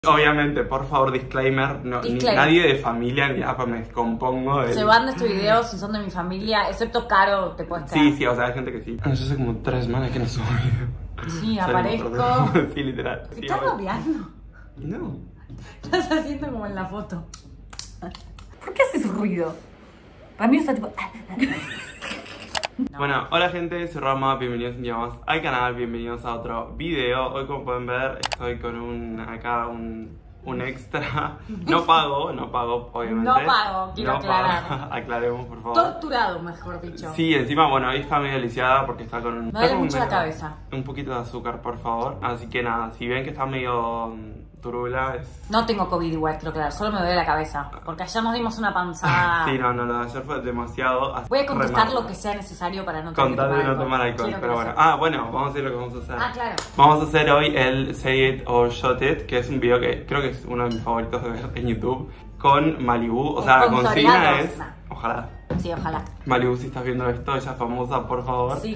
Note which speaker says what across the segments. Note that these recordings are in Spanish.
Speaker 1: Obviamente, por favor, disclaimer, ni nadie de familia ni nada, me descompongo
Speaker 2: Se van de este video si son de mi familia, excepto Caro, te puedes quedar.
Speaker 1: Sí, o sea, hay gente que sí. Yo hace como 3 semanas que no subo video.
Speaker 2: Sí, aparezco.
Speaker 1: Sí, literal.
Speaker 2: ¿Te estás rapeando?
Speaker 1: No.
Speaker 2: Estás haciendo como en la foto.
Speaker 3: ¿Por qué haces ruido? Para mí está tipo...
Speaker 1: No. Bueno, hola gente, soy Rama, bienvenidos un día más al canal, bienvenidos a otro video. Hoy, como pueden ver, estoy con un extra. No pago, obviamente.
Speaker 2: No pago, quiero aclarar.
Speaker 1: Aclaremos, por favor.
Speaker 2: Torturado, mejor dicho.
Speaker 1: Sí, encima, bueno, hoy está medio lisiada porque está con...
Speaker 2: Me duele mucho la cabeza.
Speaker 1: Un poquito de azúcar, por favor. Así que nada, si ven que está medio turula, es...
Speaker 2: No tengo COVID igual, quiero aclarar, solo me duele la cabeza. Porque ayer nos dimos una panzada.
Speaker 1: Sí, no, lo de ayer fue demasiado...
Speaker 2: Voy a contestar lo que sea necesario para no tomar
Speaker 1: alcohol. No tomar alcohol, pero bueno. Bueno, vamos a hacer lo que vamos a hacer.
Speaker 2: Claro.
Speaker 1: Vamos a hacer hoy el Say It or Shot It, que es un video que creo que es uno de mis favoritos de ver en YouTube, con Malibu. O sea, la consigna es... Ojalá.
Speaker 2: Sí, ojalá.
Speaker 1: Malibu, si estás viendo esto, ella es famosa, por favor.
Speaker 2: Sí,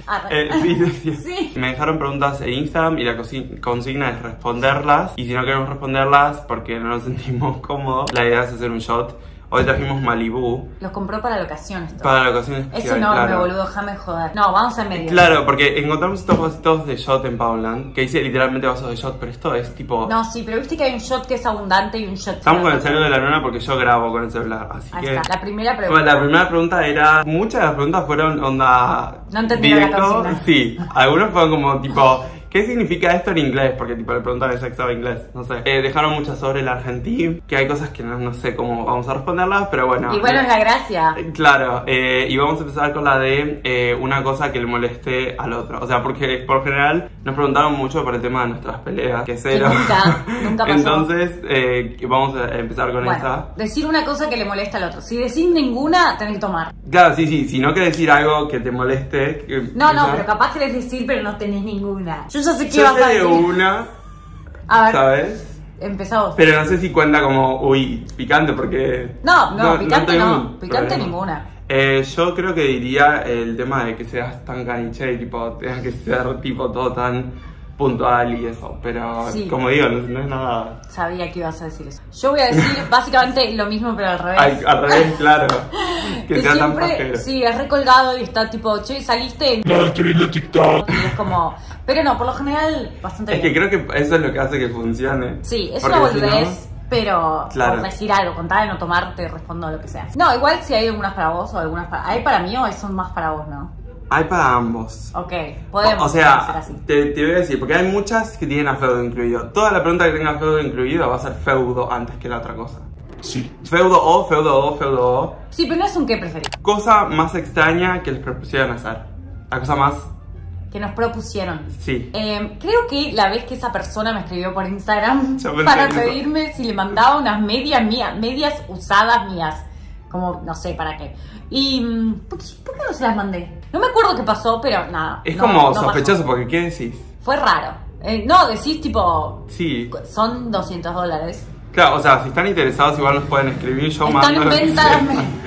Speaker 1: sí. Me dejaron preguntas en Instagram y la consigna es responderlas. Y si no queremos responderlas porque no nos sentimos cómodos, la idea es hacer un shot. Hoy trajimos Malibu.
Speaker 2: Los compró para la ocasión esto.
Speaker 1: Para la ocasión especial,
Speaker 2: es enorme, boludo, déjame joder. No, vamos a medir.
Speaker 1: Claro, porque encontramos estos vasitos de shot en Poundland, que dice literalmente vasos de shot, pero esto es tipo...
Speaker 2: No, sí, pero viste que hay un shot que es abundante y un shot...
Speaker 1: Estamos con el celular de la nona porque yo grabo con el celular, así
Speaker 2: ahí
Speaker 1: que...
Speaker 2: está, la primera pregunta.
Speaker 1: Bueno, la primera pregunta era... Muchas de las preguntas fueron onda...
Speaker 2: No entendí la consigna.
Speaker 1: Sí, algunos fueron como tipo... ¿Qué significa esto en inglés? Porque tipo le preguntan el sexo en inglés, no sé. Dejaron muchas sobre el Argentín, que hay cosas que no sé cómo vamos a responderlas, pero bueno.
Speaker 2: Y bueno, es la gracia.
Speaker 1: Claro, y vamos a empezar con la de una cosa que le moleste al otro. O sea, porque por general nos preguntaron mucho por el tema de nuestras peleas, que cero.
Speaker 2: Nunca pasó.
Speaker 1: Entonces, vamos a empezar con esa.
Speaker 2: Decir una cosa que le molesta al otro. Si decís ninguna, tenés que tomar.
Speaker 1: Claro, sí, si no querés decir algo que te moleste...
Speaker 2: No, pero capaz querés decir, pero no tenés ninguna. Yo ya sé qué vas a decir.
Speaker 1: Una,
Speaker 2: a ver,
Speaker 1: ¿sabes?
Speaker 2: Empezamos.
Speaker 1: Pero no sé si cuenta como, picante, porque...
Speaker 2: No, picante no. Picante ninguna.
Speaker 1: Yo creo que diría el tema de que seas tan caniche y tipo, tengas que ser tipo todo tan puntual y eso. Pero
Speaker 2: sí,
Speaker 1: como digo, no es nada...
Speaker 2: Sabía que ibas a decir eso. Yo voy a decir básicamente lo mismo, pero al revés.
Speaker 1: Al revés, claro. Que sea tan
Speaker 2: siempre,
Speaker 1: pajero.
Speaker 2: sí, es recolgado y está tipo, che, saliste.
Speaker 1: No, estoy viendo TikTok.
Speaker 2: Y es como... Pero no, por lo general, bastante bien.
Speaker 1: Es que creo que eso es lo que hace que funcione.
Speaker 2: Sí, es una boludez, si no, pero
Speaker 1: claro,
Speaker 2: por decir algo, contar de no tomar, te respondo lo que sea. No, igual si hay algunas para vos o algunas para... ¿Hay para mí o son más para vos, no?
Speaker 1: Hay para ambos.
Speaker 2: Ok, podemos
Speaker 1: o sea,
Speaker 2: hacer así.
Speaker 1: Te voy a decir, porque hay muchas que tienen a feudo incluido. Toda la pregunta que tenga feudo incluido va a ser feudo antes que la otra cosa. Sí. Feudo o.
Speaker 2: Sí, pero no es un qué preferís.
Speaker 1: Cosa más extraña que les propusieron hacer. La cosa más...
Speaker 2: Que nos propusieron.
Speaker 1: Sí.
Speaker 2: Creo que la vez que esa persona me escribió por Instagram para pedirme si le mandaba unas medias mías, medias usadas mías. Como, no sé para qué. Y, ¿por qué no se las mandé? No me acuerdo qué pasó, pero nada.
Speaker 1: Es como sospechoso, pasó. Porque ¿qué decís?
Speaker 2: Fue raro. No, decís tipo...
Speaker 1: Sí.
Speaker 2: Son $200.
Speaker 1: Claro, o sea, si están interesados igual nos pueden escribir. Yo mando
Speaker 2: en venta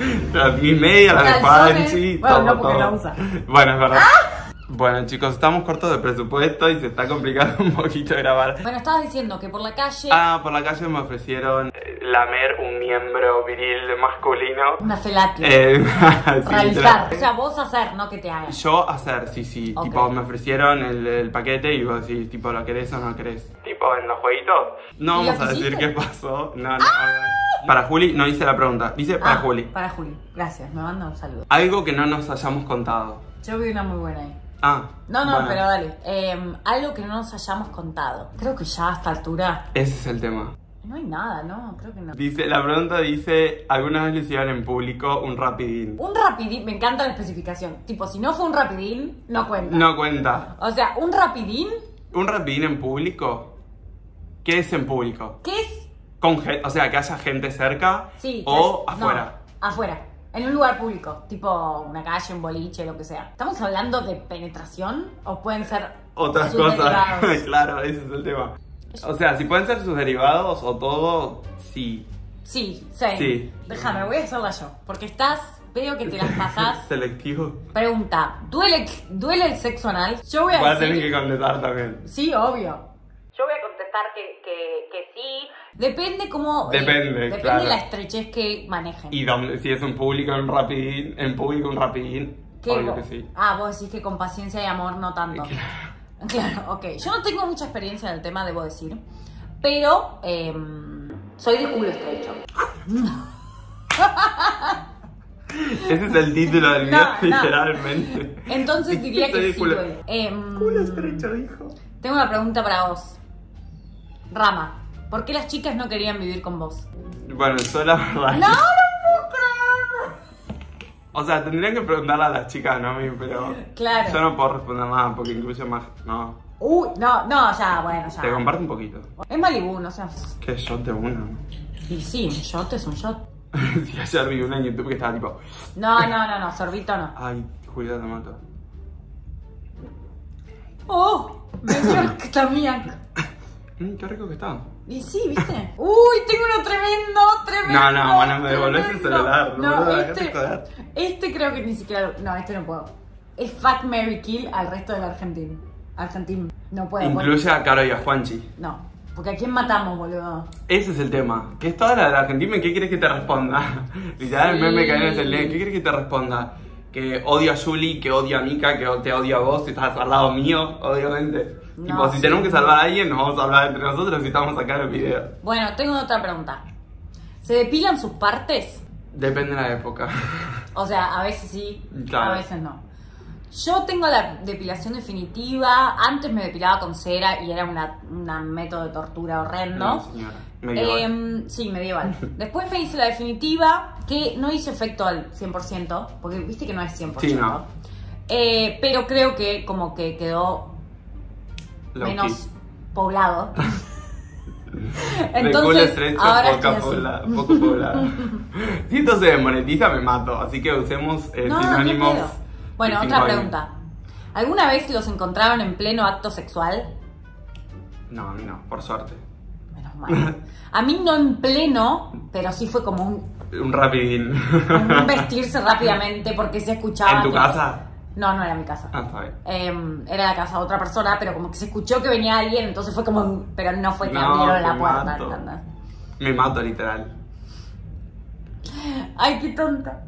Speaker 1: mis medias, las de Panchi,
Speaker 2: bueno, no, porque la usa.
Speaker 1: Bueno, es verdad. Bueno, chicos, estamos cortos de presupuesto y se está complicando un poquito grabar.
Speaker 2: Bueno, estabas diciendo que por la calle...
Speaker 1: por la calle me ofrecieron lamer un miembro viril masculino.
Speaker 2: Una felatio.
Speaker 1: Sí,
Speaker 2: realizar. O sea, vos hacer, no que te hagan.
Speaker 1: Yo hacer, sí. Okay. Tipo, me ofrecieron el paquete y vos decís, tipo, ¿lo querés o no querés? Tipo, en los jueguitos. No vamos a decir qué pasó. No. Para Juli, no hice la pregunta. Dice para Juli.
Speaker 2: Para Juli. Gracias, me manda un saludo.
Speaker 1: Algo que no nos hayamos contado.
Speaker 2: Yo vi una muy buena ahí.
Speaker 1: No,
Speaker 2: bueno, pero dale. Algo que no nos hayamos contado. Creo que ya a esta altura...
Speaker 1: Ese es el tema.
Speaker 2: No hay nada, ¿no? Creo que no.
Speaker 1: La pregunta dice, ¿alguna vez le hicieron en público un rapidín?
Speaker 2: Un rapidín, me encanta la especificación. Tipo, si no fue un rapidín, no cuenta.
Speaker 1: No cuenta.
Speaker 2: O sea, un rapidín...
Speaker 1: ¿Un rapidín en público? ¿Qué es en público?
Speaker 2: ¿Qué es?
Speaker 1: O sea, que haya gente cerca,
Speaker 2: sí,
Speaker 1: o afuera.
Speaker 2: No, afuera. En un lugar público, tipo una calle, un boliche, lo que sea. ¿Estamos hablando de penetración o pueden ser
Speaker 1: otras
Speaker 2: sus
Speaker 1: cosas?
Speaker 2: Derivados?
Speaker 1: Claro, ese es el tema. O sea, si pueden ser sus derivados o todo, sí.
Speaker 2: Sí. Déjame, voy a hacerla yo. Porque veo que te las pasás.
Speaker 1: Selectivo.
Speaker 2: Pregunta, ¿duele el sexo anal? Yo voy a decir...
Speaker 1: tener que contestar también.
Speaker 2: Sí, obvio. Yo voy a contestar que sí. Depende cómo...
Speaker 1: Depende, claro.
Speaker 2: de la estrechez que manejen.
Speaker 1: Y si es en público, un rapidín, obvio que sí.
Speaker 2: Ah, vos decís que con paciencia y amor no tanto. Claro, ok. Yo no tengo mucha experiencia en el tema, debo decir. Pero soy de culo estrecho.
Speaker 1: Ese es el título del video, literalmente.
Speaker 2: Entonces diría que sí.
Speaker 1: Culo estrecho, dijo.
Speaker 2: Tengo una pregunta para vos. Rama, ¿por qué las chicas no querían vivir con vos?
Speaker 1: Bueno, yo la verdad...
Speaker 2: ¡No, no puedo creer!
Speaker 1: O sea, tendrían que preguntarle a las chicas, no a mí, pero...
Speaker 2: Claro.
Speaker 1: Yo no puedo responder nada porque incluso más... No.
Speaker 2: No, ya, bueno, ya.
Speaker 1: Te comparto un poquito.
Speaker 2: Es Malibu, no seas...
Speaker 1: ¿Qué shot de uno?
Speaker 2: Y sí, un shot es un shot.
Speaker 1: Si ayer vi una en YouTube que estaba tipo...
Speaker 2: No, sorbito no.
Speaker 1: Ay, Julia, te mato.
Speaker 2: ¡Oh! Me dio que está mía.
Speaker 1: Qué rico que está.
Speaker 2: Y sí, ¿viste? ¡Uy! Tengo uno tremendo.
Speaker 1: No, bueno, me devolvés el celular.
Speaker 2: No, este creo que ni siquiera... No, este no puedo. Es Fuck, Marry, Kill al resto del Argentín. No puedo.
Speaker 1: Incluye a Caro y a Juanchi.
Speaker 2: No, porque ¿a quién matamos, boludo?
Speaker 1: Ese es el tema. Que es toda la del Argentina. ¿Qué quieres que te responda? Literal, el meme que hay en el ¿qué quieres que te responda? Que odio a Juli, que odio a Mika, que te odio a vos, si estás al lado mío, obviamente. No, tipo, si tenemos que salvar a alguien, nos vamos a salvar entre nosotros y estamos a sacar el video.
Speaker 2: Bueno, tengo otra pregunta. ¿Se depilan sus partes?
Speaker 1: Depende de la época.
Speaker 2: O sea, a veces sí,
Speaker 1: claro.
Speaker 2: A veces no. Yo tengo la depilación definitiva. Antes me depilaba con cera y era un método de tortura horrendo.
Speaker 1: No, señora. Medieval.
Speaker 2: Sí, medieval. Después me hice la definitiva, que no hizo efecto al 100%, porque viste que no es 100%.
Speaker 1: Sí, no.
Speaker 2: Pero creo que como que quedó menos poblado.
Speaker 1: Entonces, culo estrecho, poco poblado. Si esto se desmonetiza, me mato. Así que usemos sinónimos.
Speaker 2: Bueno, otra pregunta. ¿Alguna vez los encontraron en pleno acto sexual?
Speaker 1: No, por suerte.
Speaker 2: Menos mal. A mí no en pleno, pero sí fue como
Speaker 1: un rapidín.
Speaker 2: Un vestirse rápidamente porque se escuchaba.
Speaker 1: ¿En tu casa?
Speaker 2: No era mi casa.
Speaker 1: Ah, está bien.
Speaker 2: Era la casa de otra persona, pero como que se escuchó que venía alguien, entonces fue como... Pero no fue que abrieron la puerta. ¿Entendés?
Speaker 1: Me mato, literal.
Speaker 2: Ay, qué tonta.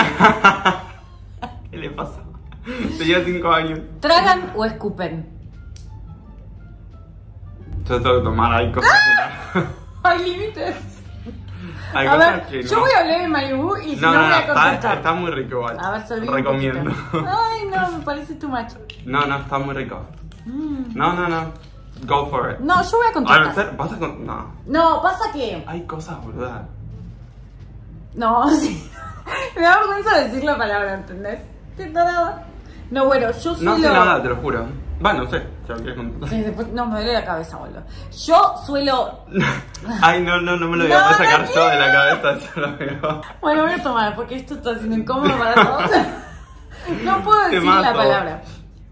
Speaker 1: ¿Qué le pasa? Tenía 5 años.
Speaker 2: ¿Tragan o escupen?
Speaker 1: Yo tengo que tomar, hay cosas que no.
Speaker 2: Hay límites.
Speaker 1: Hay
Speaker 2: a
Speaker 1: cosas
Speaker 2: ver,
Speaker 1: que no.
Speaker 2: Yo voy a hablar de Malibu y si no voy a contestar.
Speaker 1: Está muy rico igual.
Speaker 2: A ver, serví
Speaker 1: recomiendo.
Speaker 2: Ay, no, me parece too much.
Speaker 1: No, está muy rico. No. Go for it.
Speaker 2: No, yo voy a contestar.
Speaker 1: ¿Vas a contestar?
Speaker 2: No, pasa que...
Speaker 1: Hay cosas, boluda.
Speaker 2: No, sí. Me da vergüenza decir la palabra, ¿entendés? Qué tarada. No, bueno, yo suelo...
Speaker 1: No sé nada, te lo juro. Va, no sé. ¿Te lo quieres contar?
Speaker 2: Sí, después... No, me duele la cabeza, boludo. Yo suelo...
Speaker 1: Ay, no me lo voy a sacar yo de la cabeza. Yo lo veo.
Speaker 2: Bueno, voy a tomar, porque esto está siendo incómodo para todos. No puedo decir la palabra.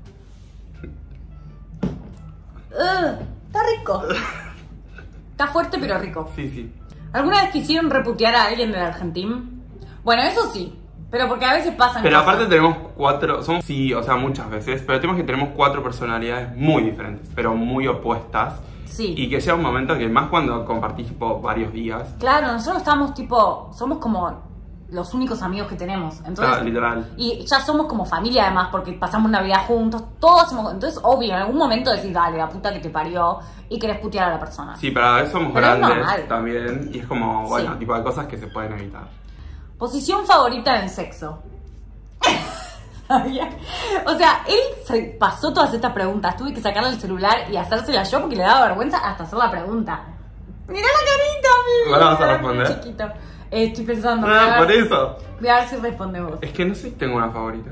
Speaker 2: Está rico. Está fuerte, pero rico.
Speaker 1: Sí.
Speaker 2: ¿Alguna vez quisieron reputear a alguien del Argentín? Bueno, eso sí. Pero porque a veces pasan
Speaker 1: pero
Speaker 2: cosas.
Speaker 1: Aparte tenemos 4, sí, o sea, muchas veces, pero el tema es que tenemos 4 personalidades muy diferentes, pero muy opuestas.
Speaker 2: Sí.
Speaker 1: Y que llega un momento que más cuando compartís tipo varios días.
Speaker 2: Claro, nosotros estamos tipo, somos como los únicos amigos que tenemos. Entonces,
Speaker 1: claro, literal.
Speaker 2: Y ya somos como familia además, porque pasamos una vida juntos, todos hacemos. Entonces, obvio, en algún momento decís, dale, la puta que te parió, y querés putear a la persona.
Speaker 1: Sí, pero a veces somos
Speaker 2: pero
Speaker 1: grandes también, y es como, bueno,
Speaker 2: sí.
Speaker 1: tipo hay cosas que se pueden evitar.
Speaker 2: Posición favorita en el sexo. O sea, él se pasó todas estas preguntas. Tuve que sacarle el celular y hacérselas yo porque le daba vergüenza hasta hacer la pregunta. Mirá la carita, mi
Speaker 1: ¿Ahora vas a responder?
Speaker 2: Chiquito. Estoy pensando.
Speaker 1: No, por eso.
Speaker 2: Voy a ver si responde vos.
Speaker 1: Es que no sé si tengo una favorita.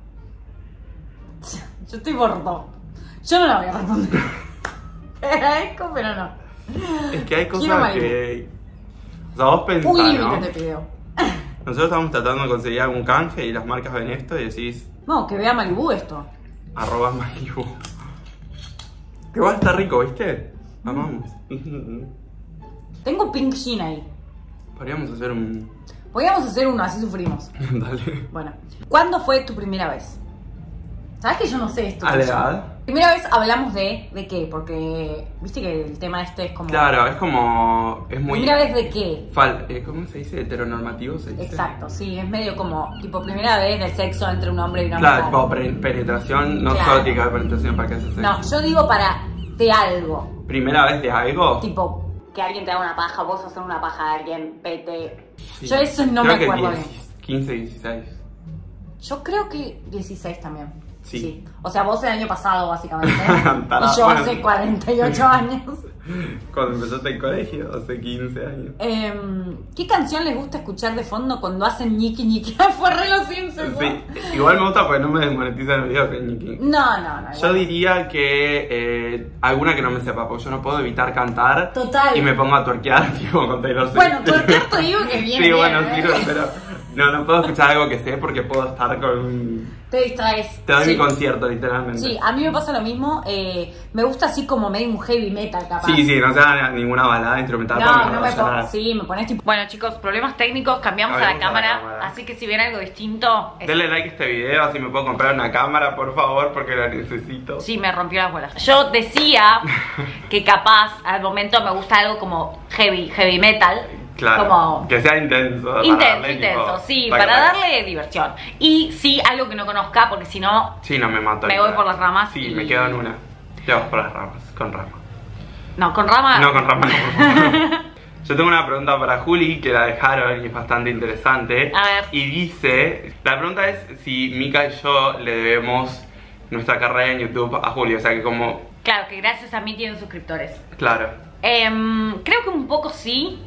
Speaker 2: Yo estoy bordo. Yo no la voy a responder. Te agradezco, pero no.
Speaker 1: Es que hay cosas que... O sea, vos pensás,
Speaker 2: un límite
Speaker 1: ¿no?
Speaker 2: te pido.
Speaker 1: Nosotros estamos tratando de conseguir algún canje y las marcas ven esto y decís...
Speaker 2: No, que vea Malibu esto.
Speaker 1: @Malibu. Que va a estar rico, ¿viste? Amamos.
Speaker 2: Tengo pink jean ahí.
Speaker 1: Podríamos hacer un...
Speaker 2: Podríamos hacer uno, así sufrimos.
Speaker 1: Dale.
Speaker 2: Bueno, ¿cuándo fue tu primera vez? ¿Sabes que yo no sé esto?
Speaker 1: ¿A la edad?
Speaker 2: Primera vez hablamos de qué, porque viste que el tema este es como...
Speaker 1: Claro, es como... es muy...
Speaker 2: ¿Primera vez de qué?
Speaker 1: ¿Cómo se dice? ¿Heteronormativo se dice?
Speaker 2: Exacto, sí, es medio como, tipo, primera vez del sexo entre un hombre y una
Speaker 1: mujer.
Speaker 2: Claro,
Speaker 1: tipo penetración, no solo tiene que haber penetración para que haces sexo.
Speaker 2: No, yo digo de algo.
Speaker 1: ¿Primera vez de algo?
Speaker 2: Tipo, que alguien te haga una paja, vos hacer una paja a alguien, pete. Sí. Yo eso no me acuerdo bien.
Speaker 1: 15, 16.
Speaker 2: Yo creo que 16 también.
Speaker 1: Sí.
Speaker 2: O sea, vos el año pasado, básicamente. Y yo hace 48 años.
Speaker 1: Cuando empezaste el colegio, hace 15 años.
Speaker 2: ¿Qué canción les gusta escuchar de fondo cuando hacen ñiqui ñiqui? Fue re Los Simpsons.
Speaker 1: Sí, igual me gusta porque no me desmonetizan el video que ñiqui.
Speaker 2: No.
Speaker 1: Yo diría que alguna que no me sepa, porque yo no puedo evitar cantar.
Speaker 2: Total.
Speaker 1: Y me pongo a tuerquear, tipo, con Taylor Swift.
Speaker 2: Bueno, tuerquear te digo que viene.
Speaker 1: Sí, bueno, sirve, pero... No puedo escuchar algo que sé porque puedo estar con...
Speaker 2: Te distraes.
Speaker 1: Te doy mi concierto, literalmente.
Speaker 2: Sí, a mí me pasa lo mismo. Me gusta así como medio un heavy metal, capaz.
Speaker 1: Sí, no sea ninguna balada instrumental.
Speaker 2: No me pongo. Sí, me pones tipo... Bueno, chicos, problemas técnicos, cambiamos a la cámara. Así que si ven algo distinto...
Speaker 1: Denle like a este video, así me puedo comprar una cámara, por favor, porque la necesito.
Speaker 2: Sí, me rompió las bolas. Yo decía que capaz, al momento me gusta algo como heavy metal.
Speaker 1: Claro, como... que sea intenso.
Speaker 2: Intenso, sí, para darle diversión. Y sí, algo que no conozca, porque si no...
Speaker 1: Sí, no me mato.
Speaker 2: Me voy por las ramas.
Speaker 1: Sí, me quedo en una. Te vas por las ramas, con rama.
Speaker 2: No, con rama...
Speaker 1: No, con rama no, por favor. Yo tengo una pregunta para Juli, que la dejaron y es bastante interesante.
Speaker 2: A ver.
Speaker 1: Y dice... La pregunta es si Mika y yo le debemos nuestra carrera en YouTube a Juli. O sea, que como...
Speaker 2: Claro, que gracias a mí tienen suscriptores.
Speaker 1: Claro.
Speaker 2: Creo que un poco sí.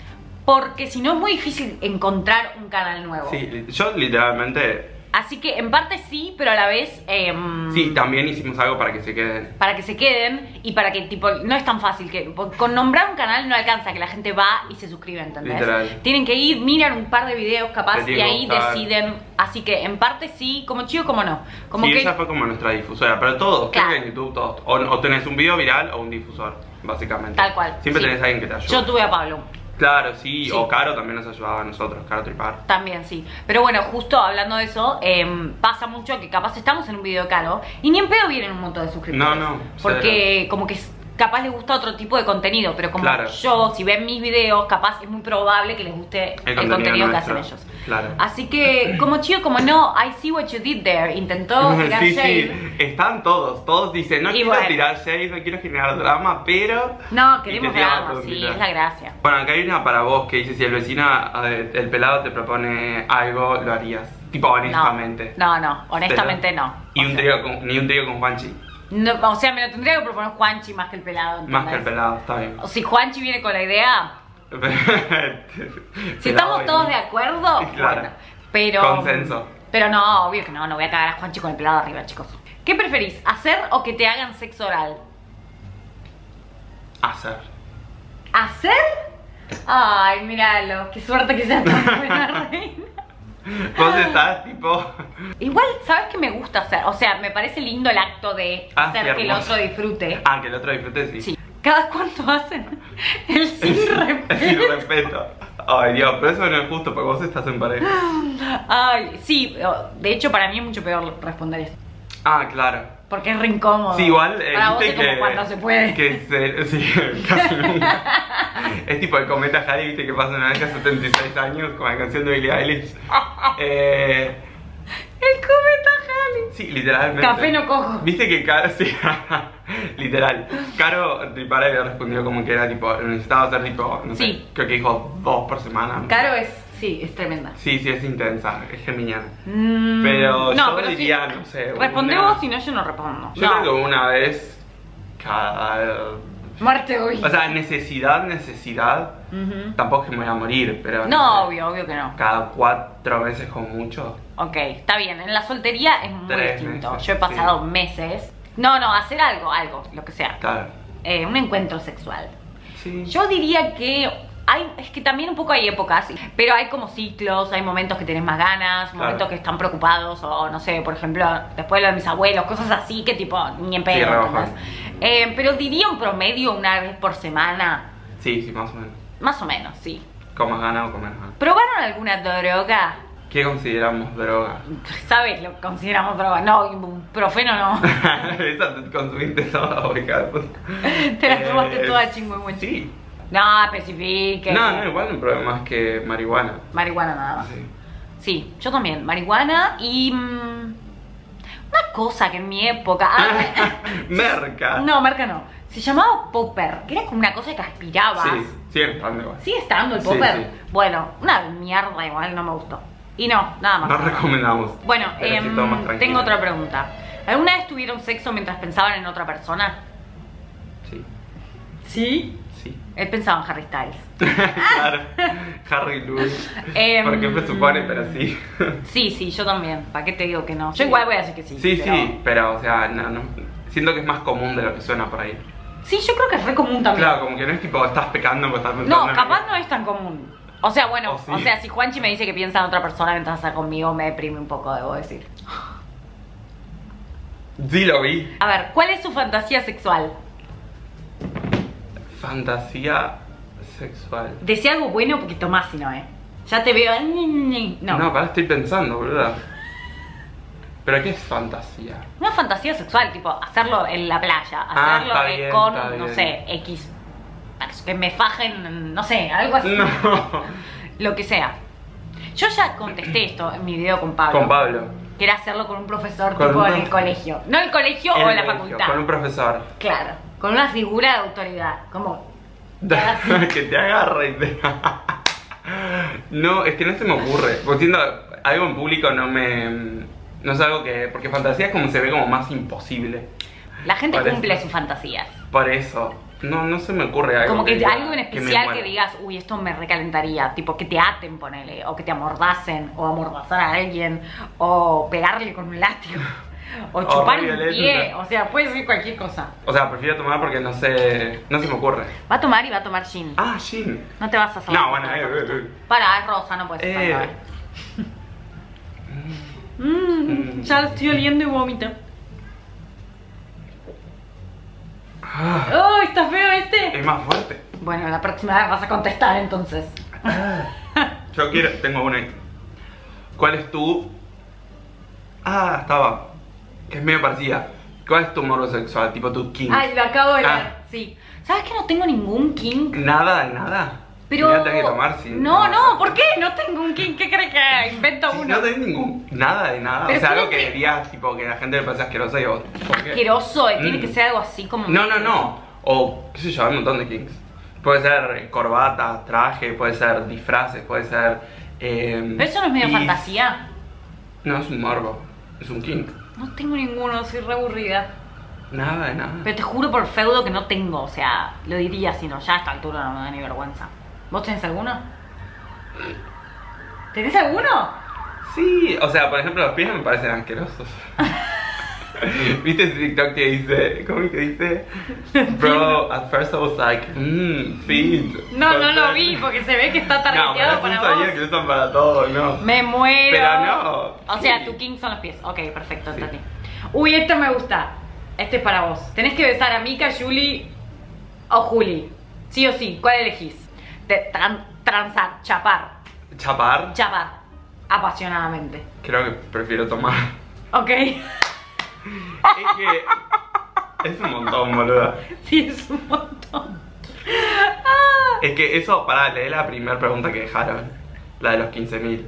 Speaker 2: Porque si no es muy difícil encontrar un canal nuevo.
Speaker 1: Sí, yo literalmente...
Speaker 2: Así que en parte sí, pero a la vez...
Speaker 1: sí, también hicimos algo para que se queden.
Speaker 2: Para que se queden y para que, tipo, no es tan fácil que... Con nombrar un canal no alcanza que la gente va y se suscribe, ¿entendés?
Speaker 1: Literal.
Speaker 2: Tienen que ir, miran un par de videos capaz y ahí deciden. Así que en parte sí, como chido, como no. Como
Speaker 1: sí,
Speaker 2: que...
Speaker 1: ella fue como nuestra difusora, pero todos,
Speaker 2: claro.
Speaker 1: Creo que en YouTube todos. O tenés un video viral o un difusor, básicamente.
Speaker 2: Tal cual.
Speaker 1: Siempre tenés a alguien que te ayude.
Speaker 2: Yo tuve a Pablo.
Speaker 1: Claro, sí, o Caro también nos ayudaba a nosotros, Caro Tripar.
Speaker 2: También, sí. Pero bueno, justo hablando de eso, pasa mucho que capaz estamos en un video de Caro y ni en pedo vienen un montón de suscriptores.
Speaker 1: No.
Speaker 2: Porque como que capaz les gusta otro tipo de contenido, pero como yo, si ven mis videos, capaz es muy probable que les guste el contenido que hacen ellos.
Speaker 1: Claro.
Speaker 2: Así que, como chido, como no, I see what you did there. Intentó tirar shade.
Speaker 1: Sí, están todos dicen, no quiero tirar shade, no quiero generar drama, pero...
Speaker 2: No, queremos drama, sí, es la gracia.
Speaker 1: Bueno, acá hay una para vos que dice, si el vecino, el pelado te propone algo, lo harías. Tipo, honestamente.
Speaker 2: No, honestamente no.
Speaker 1: Y ni un trío con Juanchi.
Speaker 2: No, o sea, me lo tendría que proponer Juanchi más que el pelado. ¿entendés?
Speaker 1: Más que el pelado, está bien.
Speaker 2: O si Juanchi viene con la idea... si estamos todos de acuerdo,
Speaker 1: claro.
Speaker 2: Bueno, pero...
Speaker 1: Consenso.
Speaker 2: Pero no, obvio que no voy a cagar a Juanchi con el pelado arriba, chicos. ¿Qué preferís, hacer o que te hagan sexo oral?
Speaker 1: Hacer.
Speaker 2: ¿Hacer? Ay, míralo, qué suerte que seas tan buena reina.
Speaker 1: Vos estás tipo...
Speaker 2: Igual, ¿sabes qué me gusta hacer? O sea, me parece lindo el acto de hacer que el otro disfrute.
Speaker 1: Que el otro disfrute, sí.
Speaker 2: Sí. ¿Cada cuánto hacen? El sin respeto.
Speaker 1: El sin respeto. Ay, Dios, pero eso no es justo porque vos estás en pareja.
Speaker 2: Ay, sí, de hecho para mí es mucho peor responder eso.
Speaker 1: Claro.
Speaker 2: Porque es re incómodo.
Speaker 1: Sí, igual,
Speaker 2: para vos es como cuando se puede.
Speaker 1: Sí, casi nunca. Es tipo el cometa Halley, viste, que pasa una vez a 76 años con la canción de Billie Eilish.
Speaker 2: El cometa Halley.
Speaker 1: Sí, literalmente.
Speaker 2: Café no cojo.
Speaker 1: Viste que Caro, sí, literal. Caro Tripara le respondió como que era tipo, necesitaba hacer tipo, no sé, creo que dijo 2 por semana.
Speaker 2: Caro es tremenda.
Speaker 1: Sí, es intensa, es genial. Pero yo diría, no sé.
Speaker 2: Responde vos, si no, yo no respondo.
Speaker 1: Yo creo que una vez cada...
Speaker 2: Muerte hoy.
Speaker 1: O sea, necesidad. Tampoco es que me voy a morir, pero...
Speaker 2: No, obvio que no.
Speaker 1: Cada 4 meses como mucho.
Speaker 2: Ok, está bien. En la soltería es muy distinto.
Speaker 1: Meses,
Speaker 2: yo he pasado meses. No, hacer algo, lo que sea.
Speaker 1: Claro.
Speaker 2: Un encuentro sexual.
Speaker 1: Sí.
Speaker 2: Yo diría que... es que también un poco hay épocas, pero hay como ciclos, hay momentos que tenés más ganas, momentos que están preocupados, o no sé, por ejemplo, después de lo de mis abuelos, cosas así que tipo, ni en pedo, pero diría un promedio una vez por semana.
Speaker 1: Sí, más o menos.
Speaker 2: Más o menos, sí.
Speaker 1: ¿Con más ganas o con menos ganas?
Speaker 2: ¿Probaron alguna droga?
Speaker 1: ¿Qué consideramos droga?
Speaker 2: ¿Sabes? Lo consideramos droga. No, profeno no.
Speaker 1: Esa te consumiste toda, oiga.
Speaker 2: Te la tomaste toda chingüengüencha.
Speaker 1: Sí.
Speaker 2: No, especifique.
Speaker 1: No, igual no hay problema más que marihuana.
Speaker 2: Marihuana nada más.
Speaker 1: Sí.
Speaker 2: Sí, yo también. Marihuana y... una cosa que en mi época...
Speaker 1: Merca.
Speaker 2: No, merca no. Se llamaba popper, que era como una cosa que aspirabas.
Speaker 1: Sí, sigue estando igual.
Speaker 2: ¿Sigue estando el popper?
Speaker 1: Sí, sí.
Speaker 2: Bueno, una mierda igual, no me gustó. Y no, nada más.
Speaker 1: No recomendamos.
Speaker 2: Bueno,
Speaker 1: Pero sí, todo más tranquilo.
Speaker 2: tengo otra pregunta. ¿Alguna vez tuvieron sexo mientras pensaban en otra persona?
Speaker 1: Sí.
Speaker 2: ¿Sí?
Speaker 1: Sí.
Speaker 2: Él pensaba en Harry Styles.
Speaker 1: Claro. Harry Lewis. Porque presupone, pero sí.
Speaker 2: Sí, yo también. ¿Para qué te digo que no? Yo igual voy a decir que sí.
Speaker 1: Sí, sí, pero o sea, no. Siento que es más común de lo que suena por ahí.
Speaker 2: Sí, yo creo que es re común también.
Speaker 1: Claro, como que no es tipo, estás pecando porque estás pensando.
Speaker 2: No, capaz no es tan común. O sea, bueno,
Speaker 1: ¿Oh, sí?
Speaker 2: o sea, si Juanchi me dice que piensa en otra persona mientras está conmigo, me deprime un poco, debo decir.
Speaker 1: Sí, lo vi.
Speaker 2: A ver, ¿cuál es su fantasía sexual?
Speaker 1: Fantasía sexual.
Speaker 2: Decía algo bueno porque tomás, si no, ya te veo. No.
Speaker 1: No, para estoy pensando, boluda. ¿Pero qué es fantasía?
Speaker 2: Una fantasía sexual, tipo, hacerlo en la playa, hacerlo
Speaker 1: está bien,
Speaker 2: con,
Speaker 1: está bien.
Speaker 2: no sé, X. Que me fajen, no sé, algo así.
Speaker 1: No.
Speaker 2: Lo que sea. Yo ya contesté esto en mi video con Pablo.
Speaker 1: Con Pablo.
Speaker 2: Que era hacerlo con un profesor
Speaker 1: Con
Speaker 2: tipo
Speaker 1: un
Speaker 2: en el
Speaker 1: profe-
Speaker 2: colegio. No en el colegio o en la facultad.
Speaker 1: Con un profesor.
Speaker 2: Claro, con una figura de autoridad. Como.
Speaker 1: Que te agarre y te... No, es que no se me ocurre. Porque siento, algo en público no es algo que... Porque fantasía es como se ve como más imposible.
Speaker 2: La gente
Speaker 1: Por
Speaker 2: cumple
Speaker 1: eso.
Speaker 2: sus fantasías.
Speaker 1: Por eso. No se me ocurre algo.
Speaker 2: Como que
Speaker 1: diga,
Speaker 2: algo en
Speaker 1: me
Speaker 2: especial que
Speaker 1: muera.
Speaker 2: digas, uy, esto me recalentaría. Tipo, que te aten, ponele. O que te amordacen. O amordazar a alguien. O pegarle con un látigo. O chupar un
Speaker 1: violenta.
Speaker 2: pie. O sea, puede ser cualquier cosa.
Speaker 1: O sea, prefiero tomar porque no se me ocurre.
Speaker 2: Va a tomar y va a tomar gin.
Speaker 1: Ah, gin.
Speaker 2: No te vas a hacer.
Speaker 1: No, bueno,
Speaker 2: Para, es rosa, no puedes ser. Ya lo estoy oliendo y vomito. ¡Oh, está feo este!
Speaker 1: Es más fuerte.
Speaker 2: Bueno, la próxima vez vas a contestar entonces.
Speaker 1: Tengo una. ¿Cuál es tu? Ah, estaba. Que es medio parecida. ¿Cuál es tu morbo sexual? Tipo tu kink.
Speaker 2: Ay, lo acabo de leer,
Speaker 1: Ah.
Speaker 2: sí. ¿Sabes que no tengo ningún kink?
Speaker 1: Nada de nada.
Speaker 2: Pero...
Speaker 1: Mira, tenés que tomar sin.
Speaker 2: No, ¿por qué? No tengo un kink. ¿Qué crees que invento
Speaker 1: Sí,
Speaker 2: uno?
Speaker 1: no tenés ningún. Nada de nada.
Speaker 2: Pero
Speaker 1: O sea, algo
Speaker 2: tiene
Speaker 1: que
Speaker 2: que-
Speaker 1: dirías, tipo, que la gente le parece asqueroso y vos. ¿Por qué?
Speaker 2: Asqueroso, tiene que ser algo así como...
Speaker 1: No. O, qué sé yo, hay un montón de kinks. Puede ser corbata, traje, puede ser disfraces, puede ser.
Speaker 2: Pero eso no es medio
Speaker 1: pis.
Speaker 2: fantasía.
Speaker 1: No, es un morbo. Es un kink.
Speaker 2: No tengo ninguno, soy re aburrida.
Speaker 1: Nada de nada.
Speaker 2: Pero te juro por feudo que no tengo, o sea, lo diría si no, ya a esta altura no me da ni vergüenza. ¿Vos tenés alguno? ¿Tenés alguno?
Speaker 1: Sí, o sea, por ejemplo, los pies me parecen asquerosos. ¿Viste ese TikTok que dice? ¿Cómo es que dice? Bro, at first I was like, feet.
Speaker 2: No lo vi porque se ve que está
Speaker 1: No,
Speaker 2: targeteado
Speaker 1: pero
Speaker 2: para
Speaker 1: sabía
Speaker 2: vos.
Speaker 1: que lo usan para todo, ¿no?
Speaker 2: Me muero.
Speaker 1: Pero no.
Speaker 2: O sea,
Speaker 1: Sí.
Speaker 2: tu king son los pies. Ok, perfecto,
Speaker 1: Sí.
Speaker 2: entendí. Uy, este me gusta. Este es para vos. Tenés que besar a Mika, Julie o Juli. Sí o sí, ¿cuál elegís? Transar, chapar.
Speaker 1: ¿Chapar?
Speaker 2: Chapar. Apasionadamente.
Speaker 1: Creo que prefiero tomar.
Speaker 2: Ok.
Speaker 1: Es que es un montón, boluda.
Speaker 2: Sí, es un montón. Ah.
Speaker 1: Es que eso, pará, leí la primera pregunta que dejaron. La de los 15.000.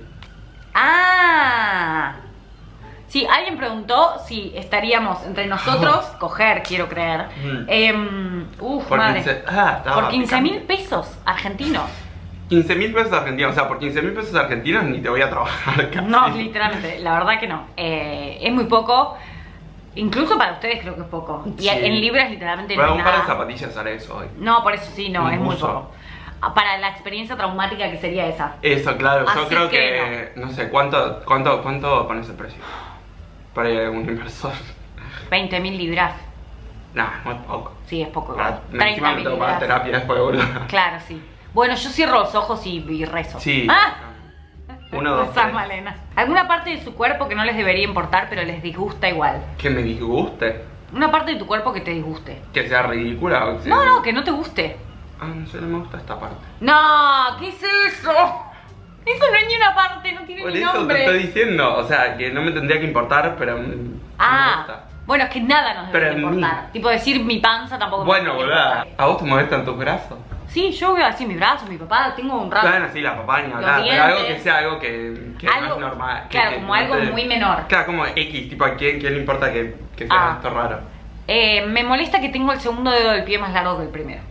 Speaker 2: Ah. Sí, alguien preguntó si estaríamos entre nosotros, coger, quiero creer.
Speaker 1: Por
Speaker 2: Madre.
Speaker 1: 15, estaba
Speaker 2: Por 15.000
Speaker 1: picante.
Speaker 2: pesos argentinos.
Speaker 1: 15.000 pesos argentinos, o sea, por 15.000 pesos argentinos ni te voy a trabajar casi.
Speaker 2: No, literalmente, la verdad que no. Es muy poco. Incluso para ustedes creo que es poco. Y
Speaker 1: Sí.
Speaker 2: en libras literalmente
Speaker 1: Voy a
Speaker 2: no es
Speaker 1: un par de
Speaker 2: nada.
Speaker 1: zapatillas haré eso hoy.
Speaker 2: No, por eso sí, no,
Speaker 1: Un
Speaker 2: es muy
Speaker 1: buzo.
Speaker 2: poco. Para la experiencia traumática que sería esa.
Speaker 1: Eso, claro, yo
Speaker 2: Así
Speaker 1: creo
Speaker 2: que
Speaker 1: que no sé, ¿cuánto pones el precio? Para ir a algún inversor.
Speaker 2: 20.000 libras.
Speaker 1: Nah, muy poco.
Speaker 2: Sí, es poco.
Speaker 1: Encima
Speaker 2: 30.000
Speaker 1: me tengo que pagar
Speaker 2: libras.
Speaker 1: terapia después, boludo.
Speaker 2: Claro, sí. Bueno, yo cierro los ojos y rezo.
Speaker 1: Sí.
Speaker 2: ¡Ah!
Speaker 1: 1, 2,
Speaker 2: Rezá,
Speaker 1: 3.
Speaker 2: Malena. ¿Alguna parte de su cuerpo que no les debería importar pero les disgusta igual?
Speaker 1: Que me disguste.
Speaker 2: Una parte de tu cuerpo que te disguste.
Speaker 1: Que sea ridícula o que sea...
Speaker 2: No, que no te guste.
Speaker 1: Ah, no sé, no me gusta esta parte.
Speaker 2: No, ¿qué es eso? Eso no es ni una parte, no tiene
Speaker 1: Por
Speaker 2: ni
Speaker 1: eso
Speaker 2: nombre.
Speaker 1: te estoy diciendo, o sea, que no me tendría que importar, pero me gusta.
Speaker 2: Bueno, es que nada nos debe
Speaker 1: Pero
Speaker 2: importar. Tipo decir mi panza tampoco
Speaker 1: Bueno,
Speaker 2: me
Speaker 1: boluda, ¿a vos te molestan tus brazos?
Speaker 2: Sí, yo veo así mis brazos, mi papá, tengo un rato.
Speaker 1: Claro, sí, la papá ni hablar, pero algo que sea algo que no es normal.
Speaker 2: Claro,
Speaker 1: que
Speaker 2: como
Speaker 1: no
Speaker 2: algo
Speaker 1: te-
Speaker 2: muy menor.
Speaker 1: Claro, como X, tipo, ¿a quién le importa que sea esto raro?
Speaker 2: Me molesta que tengo el segundo dedo del pie más largo que el primero.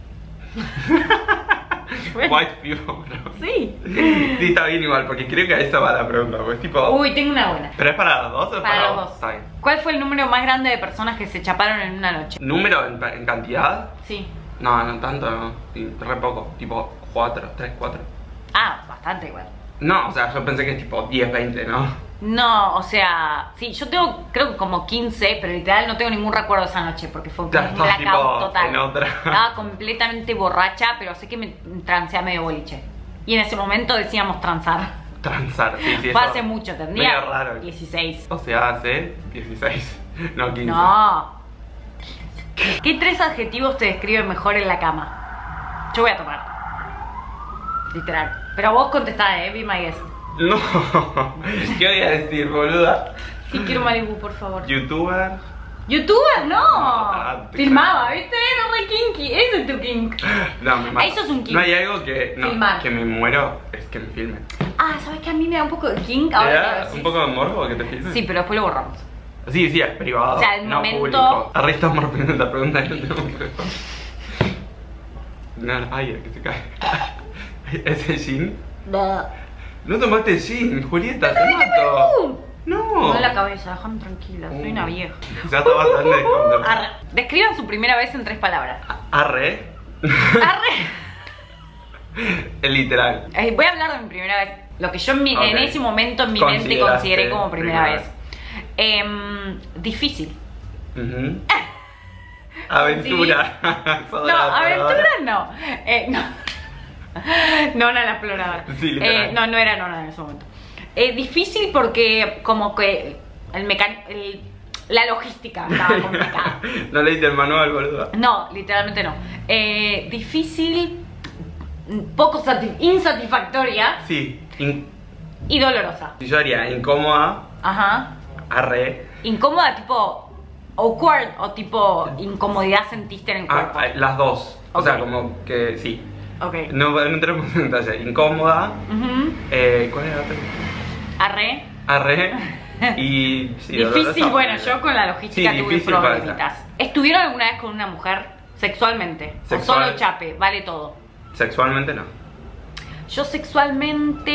Speaker 1: White people, bro.
Speaker 2: Sí.
Speaker 1: Sí, está bien igual, porque creo que a eso va la pregunta, pues tipo...
Speaker 2: Uy, tengo una buena.
Speaker 1: ¿Pero es para los dos o es
Speaker 2: Para los
Speaker 1: vos?
Speaker 2: dos.
Speaker 1: Está bien.
Speaker 2: ¿Cuál fue el número más grande de personas que se chaparon en una noche?
Speaker 1: ¿Número en cantidad?
Speaker 2: Sí.
Speaker 1: No, no tanto, no. Sí, re poco, tipo 4, 3, 4.
Speaker 2: Ah, bastante igual.
Speaker 1: No, o sea, yo pensé que es tipo 10, 20, ¿no?
Speaker 2: No, o sea, sí, yo tengo creo que como 15, pero literal no tengo ningún recuerdo de esa noche porque fue un
Speaker 1: Ya estás,
Speaker 2: blackout
Speaker 1: tipo,
Speaker 2: total.
Speaker 1: en otra.
Speaker 2: Estaba completamente borracha, pero sé que me trancé a medio boliche. Y en ese momento decíamos transar.
Speaker 1: Transar, sí, sí.
Speaker 2: Fue
Speaker 1: eso
Speaker 2: hace mucho, tendría
Speaker 1: medio raro.
Speaker 2: 16.
Speaker 1: O sea, hace 16, no 15.
Speaker 2: No. ¿Qué 3 adjetivos te describen mejor en la cama? Yo voy a tomar. Literal. Pero vos contestá, be my guest.
Speaker 1: No, ¿qué voy a decir, boluda?
Speaker 2: Sí, quiero Malibu, por favor.
Speaker 1: ¿Youtuber?
Speaker 2: ¿Youtuber? No.
Speaker 1: No,
Speaker 2: Filmaba, ¿viste? Era re kinky. Ese es tu kink.
Speaker 1: No, me mata.
Speaker 2: Ahí sos un kink.
Speaker 1: No hay algo que, no,
Speaker 2: Filmar.
Speaker 1: que me muero, es que me filmen.
Speaker 2: Ah, ¿sabes que a mí me da un poco de kink?
Speaker 1: ¿Te
Speaker 2: Ahora que lo
Speaker 1: da
Speaker 2: decís.
Speaker 1: un poco de morbo que te filmen?
Speaker 2: Sí, pero después lo borramos.
Speaker 1: Sí, sí, es privado,
Speaker 2: O sea, el
Speaker 1: no
Speaker 2: momento-
Speaker 1: público. Arriba estamos respondiendo la pregunta y no tenemos que responder. No, ay, el que se cae. ¿Es el gin? No tomaste gin, Julieta, te mato. No.
Speaker 2: No en la cabeza, déjame tranquila, soy una vieja.
Speaker 1: Ya está bastante descontrolado.
Speaker 2: Arre. Describan su primera vez en 3 palabras.
Speaker 1: Arre.
Speaker 2: Arre.
Speaker 1: El literal.
Speaker 2: Voy a hablar de mi primera vez. Lo que yo en
Speaker 1: Ok.
Speaker 2: ese momento en mi mente
Speaker 1: Consideraste
Speaker 2: consideré como primera
Speaker 1: primera
Speaker 2: vez. Difícil.
Speaker 1: Ujú. Aventura.
Speaker 2: No, aventura no. No. Nona la exploradora.
Speaker 1: Sí, literal.
Speaker 2: No era Nona en ese momento. Difícil porque como que la logística estaba complicada.
Speaker 1: No leíste el manual, boludo.
Speaker 2: No, literalmente no. Difícil, poco insatisfactoria
Speaker 1: Sí.
Speaker 2: y dolorosa.
Speaker 1: Yo haría incómoda,
Speaker 2: Ajá.
Speaker 1: arre.
Speaker 2: Incómoda tipo awkward o tipo incomodidad sentiste en el cuerpo.
Speaker 1: Las dos. O sea,
Speaker 2: Ok.
Speaker 1: como que sí.
Speaker 2: Ok.
Speaker 1: No entremos en detalle. Incómoda.
Speaker 2: Ujú.
Speaker 1: ¿Cuál era la otra?
Speaker 2: Arre.
Speaker 1: Arre. Y. sí,
Speaker 2: Difícil,
Speaker 1: dolorosa.
Speaker 2: bueno, yo con la logística
Speaker 1: Sí,
Speaker 2: tuve
Speaker 1: difícil
Speaker 2: problemitas. ¿Estuvieron alguna vez con una mujer sexualmente?
Speaker 1: Sexual.
Speaker 2: ¿O solo chape? Vale todo.
Speaker 1: Sexualmente no.
Speaker 2: Yo sexualmente...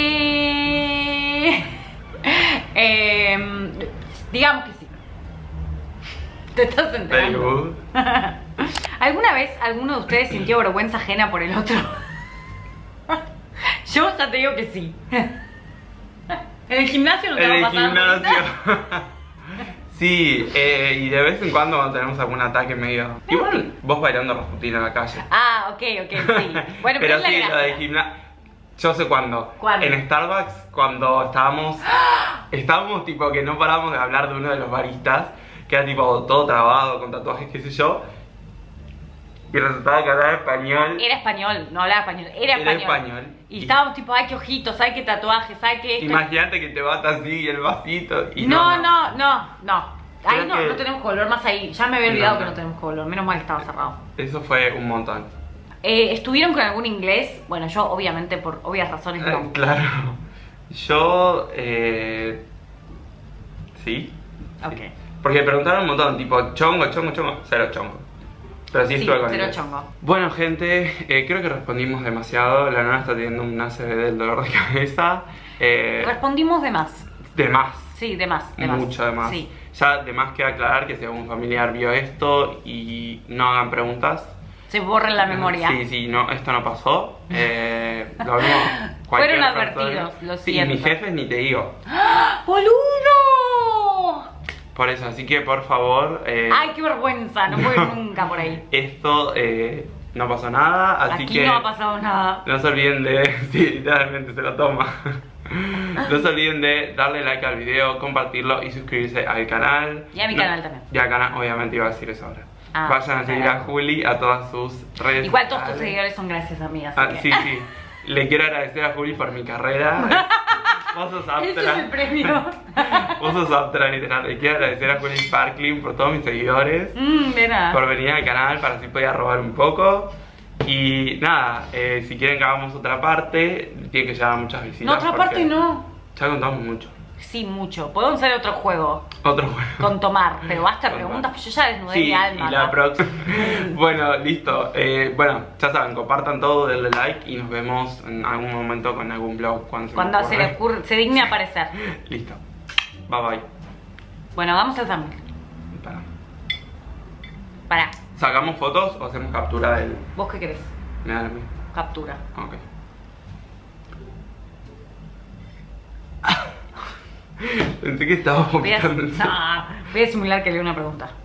Speaker 2: digamos que sí. ¿Te estás
Speaker 1: Very
Speaker 2: enterando?
Speaker 1: good.
Speaker 2: ¿Alguna vez alguno de ustedes sintió vergüenza ajena por el otro? Yo ya te digo que sí. En el gimnasio no te
Speaker 1: En
Speaker 2: va a
Speaker 1: el
Speaker 2: pasar.
Speaker 1: gimnasio. Sí, y de vez en cuando tenemos algún ataque medio. Igual vos bailando Rasputin en la calle.
Speaker 2: Ah, ok, sí. Bueno, pero, es la
Speaker 1: sí, lo de
Speaker 2: gracia.
Speaker 1: gimnasio. Yo sé cuándo.
Speaker 2: ¿Cuándo?
Speaker 1: En Starbucks, cuando estábamos tipo que no paramos de hablar de uno de los baristas, que era tipo todo trabado, con tatuajes, qué sé yo. Y resultaba que hablaba español.
Speaker 2: Era español, no hablaba español, era español. Y estábamos tipo, ay, qué ojitos, ay, qué tatuajes, ay, qué esto.
Speaker 1: Imagínate que te bata así el vasito. Y
Speaker 2: No. Ahí
Speaker 1: Creo
Speaker 2: no,
Speaker 1: que-
Speaker 2: no tenemos que volver más ahí. Ya me había olvidado
Speaker 1: No.
Speaker 2: que no tenemos que volver, menos mal que estaba cerrado.
Speaker 1: Eso fue un montón.
Speaker 2: ¿Estuvieron con algún inglés? Bueno, yo obviamente por obvias razones no.
Speaker 1: Claro. Yo, sí.
Speaker 2: Ok.
Speaker 1: Sí. Porque me preguntaron un montón, tipo, chongo, cero chongo. Pero sí
Speaker 2: Sí,
Speaker 1: estuve con
Speaker 2: cero
Speaker 1: inglés.
Speaker 2: chongo.
Speaker 1: Bueno, gente, creo que respondimos demasiado. La nona está teniendo un ACV del dolor de cabeza.
Speaker 2: Respondimos de más.
Speaker 1: De más.
Speaker 2: Sí, de más.
Speaker 1: Mucho de más.
Speaker 2: Sí.
Speaker 1: Ya de más queda aclarar que si algún familiar vio esto y no hagan preguntas.
Speaker 2: Se borra en la memoria.
Speaker 1: Sí, no, esto no pasó. Lo vimos.
Speaker 2: Fueron
Speaker 1: cualquier
Speaker 2: advertidos,
Speaker 1: persona.
Speaker 2: lo
Speaker 1: Sí,
Speaker 2: siento.
Speaker 1: mis jefes ni te digo.
Speaker 2: ¡Boludo!
Speaker 1: Por eso, así que por favor.
Speaker 2: Ay, qué vergüenza, no voy nunca por ahí.
Speaker 1: Esto no pasó nada, así
Speaker 2: Aquí
Speaker 1: que.
Speaker 2: no ha pasado nada.
Speaker 1: No se olviden de. Sí, literalmente se lo toma. No se olviden de darle like al video, compartirlo y suscribirse al canal.
Speaker 2: Y a mi canal también.
Speaker 1: Y al canal, obviamente iba a decir eso ahora. Vayan a seguir a
Speaker 2: claro.
Speaker 1: Juli a todas sus redes
Speaker 2: Igual todos tus
Speaker 1: sociales.
Speaker 2: seguidores son gracias a mí, así
Speaker 1: Ah,
Speaker 2: que...
Speaker 1: sí, sí. Le quiero agradecer a Juli por mi carrera. Vos sos aptra.
Speaker 2: Ese es el premio.
Speaker 1: Vos sos aptra, literal. Le quiero agradecer a Juli Sparkling por todos mis seguidores.
Speaker 2: De nada.
Speaker 1: Por venir al canal para así podía robar un poco. Y nada, si quieren que hagamos otra parte, tiene que llevar muchas visitas.
Speaker 2: No, otra parte no.
Speaker 1: Ya contamos mucho.
Speaker 2: Sí, mucho. Podemos hacer otro juego.
Speaker 1: Otro juego.
Speaker 2: Con Tomar, pero basta preguntas, pues yo ya desnudé mi alma.
Speaker 1: Y la
Speaker 2: ¿no?
Speaker 1: próxima. Bueno, listo. Bueno, ya saben, compartan todo, denle like y nos vemos en algún momento con algún vlog
Speaker 2: cuando se le ocurre, se digne aparecer.
Speaker 1: Listo. Bye bye.
Speaker 2: Bueno, vamos al thumbnail. Pará.
Speaker 1: ¿Sacamos fotos o hacemos captura del...?
Speaker 2: ¿Vos qué querés?
Speaker 1: Me da la misma.
Speaker 2: Captura.
Speaker 1: Ok. Pensé que estaba vomitando.
Speaker 2: Voy a simular que leo una pregunta.